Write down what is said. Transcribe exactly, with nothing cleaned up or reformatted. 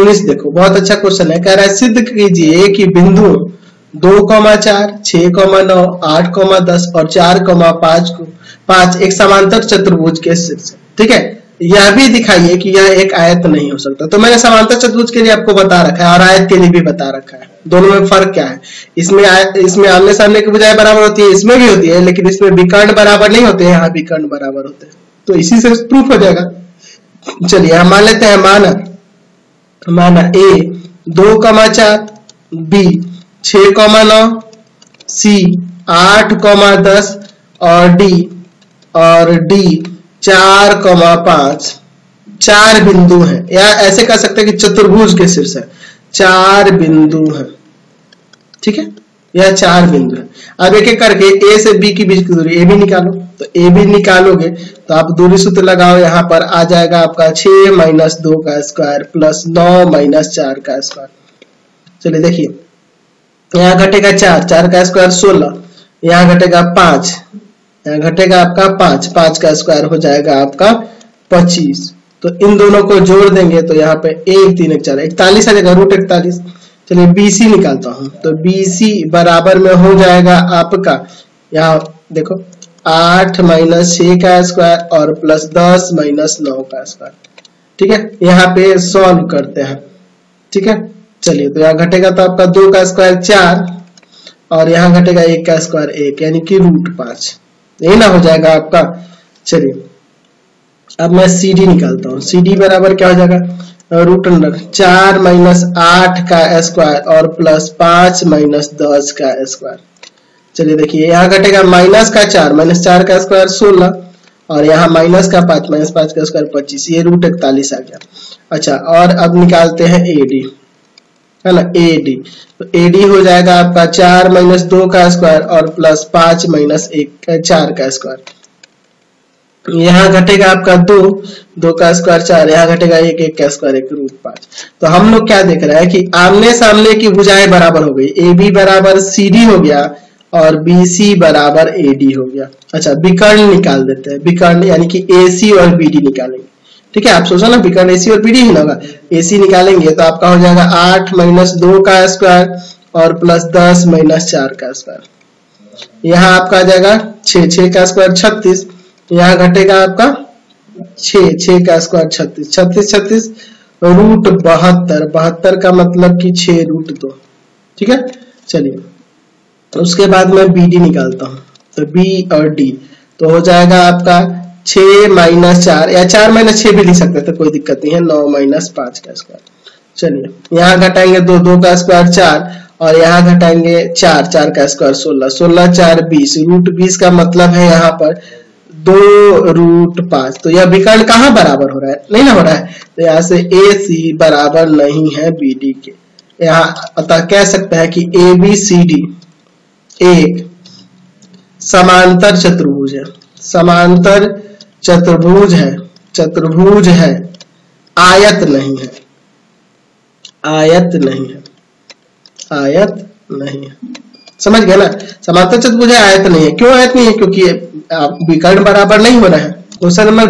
उन्नीस देखो, बहुत अच्छा क्वेश्चन है। कह रहा है सिद्ध कीजिए कि बिंदु दो कॉमा चार, छह कॉमा नौ, आठ कॉमा दस और चार कॉमा पांच को पांच एक समांतर चतुर्भुज के शीर्ष है। ठीक है, यह भी दिखाइए कि यह एक आयत नहीं हो सकता। तो मैंने समांतर चतुर्भुज के लिए आपको बता रखा है और आयत के लिए भी बता रखा है। दोनों में फर्क क्या है? इसमें इसमें आमने सामने की भुजाएं बराबर होती है, इसमें भी होती है, लेकिन इसमें विकर्ण बराबर नहीं होते हैं, यहाँ विकर्ण बराबर होते हैं। तो इसी से प्रूफ हो जाएगा। चलिए हम मान लेते हैं माना माना ए दो कमा चार, बी छह कमा नौ, सी आठ कमा दस और डी और डी चार कमा पांच चार बिंदु हैं, या ऐसे कह सकते हैं कि चतुर्भुज के शीर्ष है, चार बिंदु हैं। ठीक है, यह चार बिंदु है। अब एक एक करके ए से बी की बीच की दूरी ए भी निकालो। तो ए भी निकालोगे तो आप दूरी सूत्र लगाओ, यहाँ पर आ जाएगा आपका छह माइनस दो का स्क्वायर प्लस नौ माइनस चार का स्क्वायर। चलिए देखिए, यहाँ घटेगा चार, चार का स्क्वायर सोलह, यहाँ घटेगा पांच, यहाँ घटेगा आपका पांच, पांच का स्क्वायर हो जाएगा आपका पच्चीस। तो इन दोनों को जोड़ देंगे तो यहाँ पे एक तीन एक चार इकतालीस आ जाएगा, रूट इकतालीस। चलिए बीसी निकालता हूं, तो बीसी बराबर में हो जाएगा आपका, यहाँ देखो आठ माइनस छह का स्क्वायर और प्लस दस माइनस नौ का स्क्वायर। ठीक है, यहाँ पे सॉल्व करते हैं। ठीक है, चलिए तो यहाँ घटेगा तो आपका दो का स्क्वायर चार और यहाँ घटेगा एक का स्क्वायर एक, यानी कि रूट पांच, यही ना हो जाएगा आपका। चलिए अब मैं सी डी निकालता हूँ। सी डी बराबर क्या हो जाएगा, रूट अंडर चार माइनस आठ का स्क्वायर और प्लस पांच माइनस दस का स्क्वायर। चलिए देखिए, यहाँ घटेगा माइनस का चार, माइनस चार का स्क्वायर सोलह और यहाँ माइनस का पांच, माइनस पांच का स्क्वायर पच्चीस, ये रूट इकतालीस आ गया। अच्छा, और अब निकालते हैं ए डी, है ना, ए डी। तो ए डी हो जाएगा आपका चार माइनस दो का स्क्वायर और प्लस पांच माइनस एक चार का स्क्वायर। यहाँ घटेगा आपका दो, दो का स्क्वायर चार, यहाँ घटेगा एक, एक का स्क्वायर एक, रूट पांच। तो हम लोग क्या देख रहे हैं कि आमने सामने की भुजाएं बराबर हो गई, ए बी बराबर सी डी हो गया और बी सी बराबर ए डी हो गया। अच्छा, विकर्ण निकाल देते हैं, विकर्ण यानी कि ए सी और बी डी निकालेंगे। ठीक है, आप सोचो ना विकर्ण ए सी और बी डी ही ना होगा, ए सी निकालेंगे तो आपका हो जाएगा आठ माइनस दो का स्क्वायर और प्लस दस माइनस चार का स्क्वायर। यहाँ आपका आ जाएगा छह, छह का स्क्वायर छत्तीस, यहाँ घटेगा आपका छह, छह का स्क्वायर छत्तीस, छत्तीस छत्तीस रूट बहत्तर, बहत्तर का मतलब कि छह रूट दो। ठीक है, चलिए उसके बाद मैं बी डी निकालता हूँ। तो बी और डी तो हो जाएगा आपका छह माइनस चार, या चार माइनस छह भी लिख सकते थे, कोई दिक्कत नहीं है, नौ माइनस पांच का स्क्वायर। चलिए यहाँ घटाएंगे दो, दो का स्क्वायर चार और यहाँ घटाएंगे चार, चार का स्क्वायर सोलह, सोलह चार बीस, रूट बीस का मतलब है यहाँ पर दो रूट पांच। तो यह विकर्ण कहाँ बराबर हो रहा है, नहीं ना हो रहा है, तो यहाँ से ए सी बराबर नहीं है बी डी के। यहाँ अतः कह सकते हैं कि ए बी सी डी एक समांतर चतुर्भुज है, समांतर चतुर्भुज है, चतुर्भुज है, आयत नहीं है, आयत नहीं है, आयत नहीं है। समझ गए ना, समांतर चतुर्भुज है, आयत नहीं है। क्यों आयत नहीं है? क्योंकि विकर्ण बराबर नहीं हो रहा है। Question number